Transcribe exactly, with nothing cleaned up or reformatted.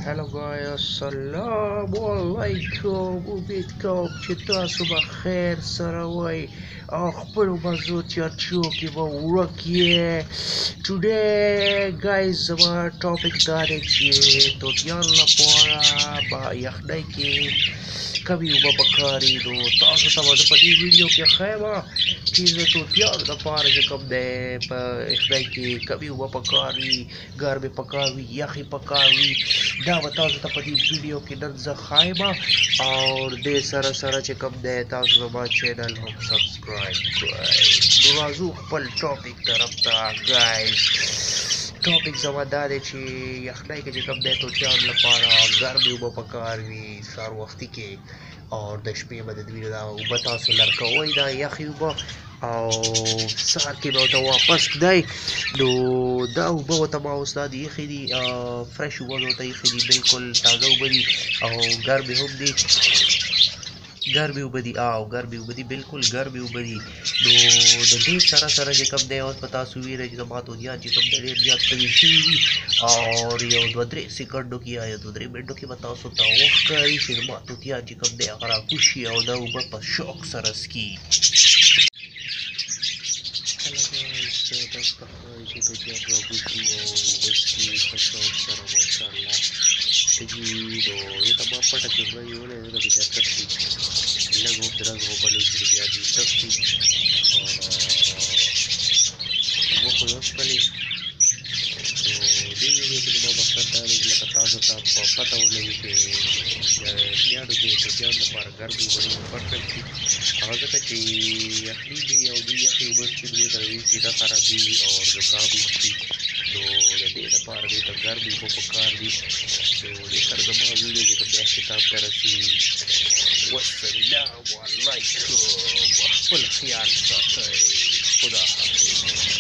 هلو guys السلام علیکم امید کوم چې تاسو به خیر سره وای او خپلو مزو چرچو کې به ورک یې today guys زما ټاپک دا دی چې توتیانو لپاره به یخنۍ کې کمې اوبه پکاري نو تاسو ته به زه په دې ویډیو کې ښیم چې د توتیانو لپاره چې کوم دی په یخنۍ کې کمې اوبه پکار وي ګرمې پکار وي یخې پکار وي دا به تاسو ته په دې ویډیو کې نن زه ښایم او دې سره سره چې کوم دی تاسو زما چینل هم سبسکرایب کړئ نو راځو خپل ټاپک طرف ته ګایز ټاپک زما دا دی چې یخنۍ کې چې کوم دی توتیانو لپاره ګرمې اوبه پکار وي سهار وختي کې او د شپې به د دوی دا اوبه تاسو لرکوئ دا یخې اوبه او سهار کې به ورته واپس ږدئ نو دا اوبه ورته ما اوس دا دي ایښې دي فرش اوبه مې ورته ایښې دي بلکل تازه اوبه دي او ګرمې هم دي ګرمې اوبه دي او ګرمې اوبه دي بلکل ګرمې اوبه دي نو د دې سره سره چې کوم دی اوس به تاسو ویرئ چې زما توتیان چې کوم دی ډېر زیات ستړي شوي وي او یو دوه درې سیکنډو کې یا یو دوه درې منټو کې به تاسو ته وښکاري چې زما توتیان چې کوم دی هغه راکوز شي او دا اوبه په شوق سره څکي تاسو ته ښکاري چې توتیان راکوز شي او وڅکي په شوق سره ماشاءالله تږي نو دې ته ما پټه کیمره نیولې ده چې بیا تښتي لږ درز وبلې چې بیا دې تښتي اوبه خو یې وڅښلې نو دې ویډیو کې زما مقصد دا دی چې لکه تاسو ته په پته ولګي چې یخنیانو کې توتیانو لپاره ګرمې اوبه ډېرې پرفیکټ دي هغه ځکه چې یخني دي او دوی یخې اوبه څښي نو دې سره دوی سینه خرابېږي او زکام یې شي نو د دې لپاره دې ته ګرمې اوبه پکار دي نو دې سره زما ویډیو چې کوم دی اختتام ته رسېږي والسلام علیکم خپل خیال ساتئ خدا حافظ